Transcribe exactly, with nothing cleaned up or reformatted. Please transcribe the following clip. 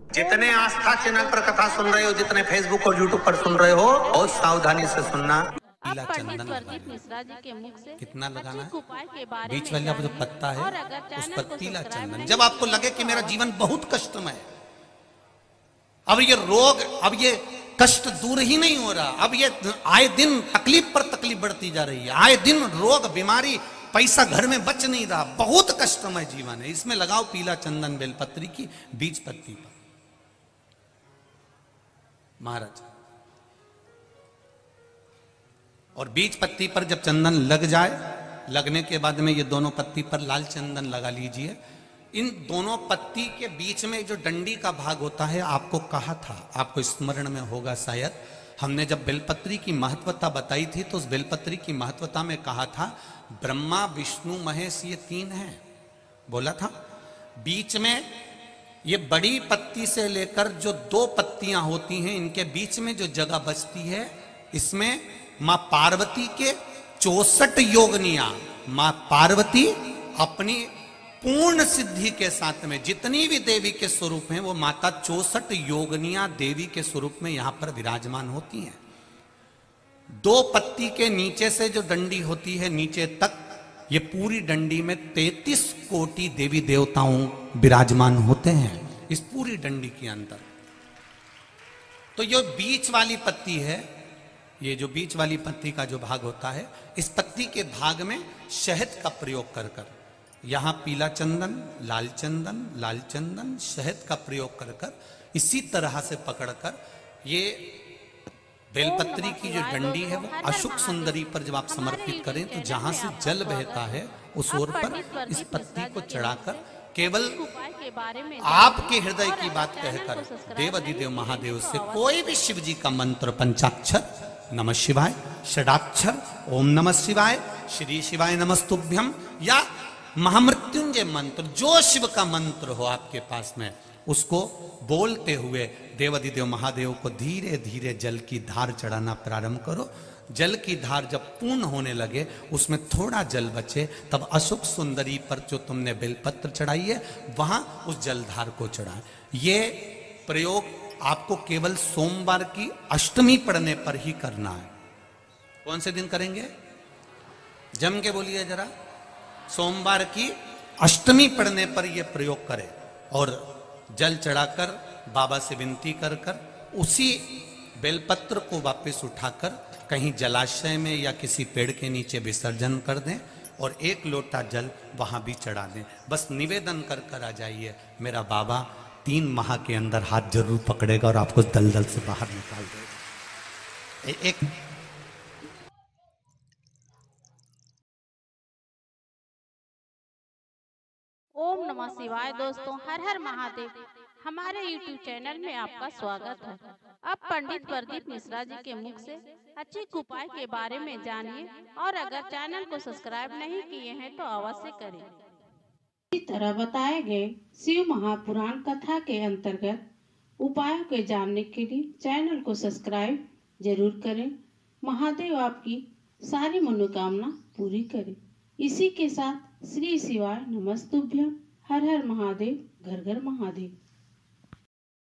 जितने आस्था चैनल पर कथा सुन रहे हो, जितने फेसबुक और यूट्यूब पर सुन रहे हो, बहुत सावधानी से सुनना। पीला चंदन मिश्रा जी के मुख से कितना लगाना है? उपाय के बारे बीच में वाला जो पत्ता है और अगर उस चैनल पर को पीला सब्सक्राइब चंदन। नहीं जब आपको लगे कि मेरा जीवन बहुत कष्टमय है, अब ये रोग, अब ये कष्ट दूर ही नहीं हो रहा, अब ये आए दिन तकलीफ पर तकलीफ बढ़ती जा रही है, आए दिन रोग बीमारी, पैसा घर में बच नहीं रहा, बहुत कष्टमय जीवन है, इसमें लगाओ पीला चंदन बेलपत्री की बीज पत्ती पर। महाराज, और बीज पत्ती पर जब चंदन लग जाए, लगने के बाद में ये दोनों पत्ती पर लाल चंदन लगा लीजिए। इन दोनों पत्ती के बीच में जो डंडी का भाग होता है, आपको कहा था, आपको स्मरण में होगा शायद, हमने जब बेलपत्री की महत्वता बताई थी तो उस बेलपत्री की महत्वता में कहा था ब्रह्मा विष्णु महेश ये तीन हैं, बोला था। बीच में ये बड़ी पत्ती से लेकर जो दो पत्तियां होती हैं, इनके बीच में जो जगह बचती है, इसमें मां पार्वती के चौसठ योगनियां, मां पार्वती अपनी पूर्ण सिद्धि के साथ में जितनी भी देवी के स्वरूप हैं, वो माता चौसठ योगनियां देवी के स्वरूप में यहां पर विराजमान होती हैं। दो पत्ती के नीचे से जो डंडी होती है नीचे तक, ये पूरी डंडी में तैतीस कोटि देवी देवताओं विराजमान होते हैं इस पूरी डंडी के अंदर। तो ये बीच वाली पत्ती है, ये जो बीच वाली पत्ती का जो भाग होता है, इस पत्ती के भाग में शहद का प्रयोग कर कर, यहां पीला चंदन, लाल चंदन, लाल चंदन, शहद का प्रयोग कर कर, इसी तरह से पकड़कर ये बेलपत्री की जो डंडी है वो अशुक सुंदरी पर जब आप समर्पित करें तो जहां से जल बहता है उस ओर पर इस पत्ती को चढ़ाकर केवल आपके हृदय की बात कहकर देवाधिदेव महादेव से कोई भी शिव जी का मंत्र, पंचाक्षर नमः शिवाय, षडाक्षर ओम नमः शिवाय, श्री शिवाय नमस्तुभ्यम, या महामृत्युंजय मंत्र, जो शिव का मंत्र हो आपके पास में, उसको बोलते हुए देवाधिदेव महादेव को धीरे धीरे जल की धार चढ़ाना प्रारंभ करो। जल की धार जब पूर्ण होने लगे, उसमें थोड़ा जल बचे, तब अशुक सुंदरी पर जो तुमने बेलपत्र चढ़ाई है वहां उस जलधार को चढ़ाए। ये प्रयोग आपको केवल सोमवार की अष्टमी पढ़ने पर ही करना है। कौन से दिन करेंगे? जम के बोलिए जरा। सोमवार की अष्टमी पढ़ने पर यह प्रयोग करें और जल चढ़ाकर बाबा से विनती कर कर उसी बेलपत्र को वापस उठाकर कहीं जलाशय में या किसी पेड़ के नीचे विसर्जन कर दें और एक लोटा जल वहां भी चढ़ा दें। बस निवेदन कर कर आ जाइए, मेरा बाबा तीन माह के अंदर हाथ जरूर पकड़ेगा और आपको दलदल से बाहर निकाल देगा। एक ओम नमः शिवाय। दोस्तों, हर हर महादेव। हमारे यूट्यूब चैनल में आपका स्वागत है। अब पंडित प्रदीप मिश्रा जी के मुख से अच्छे उपाय के बारे में जानिए, और अगर चैनल को सब्सक्राइब नहीं किए हैं तो अवश्य करें। इसी तरह बताए गए शिव महापुराण कथा के अंतर्गत उपायों के जानने के लिए चैनल को सब्सक्राइब जरूर करें। महादेव आपकी सारी मनोकामना पूरी करें। इसी के साथ श्री शिवाय नमस्तुभ्यम, हर हर महादेव, घर घर महादेव।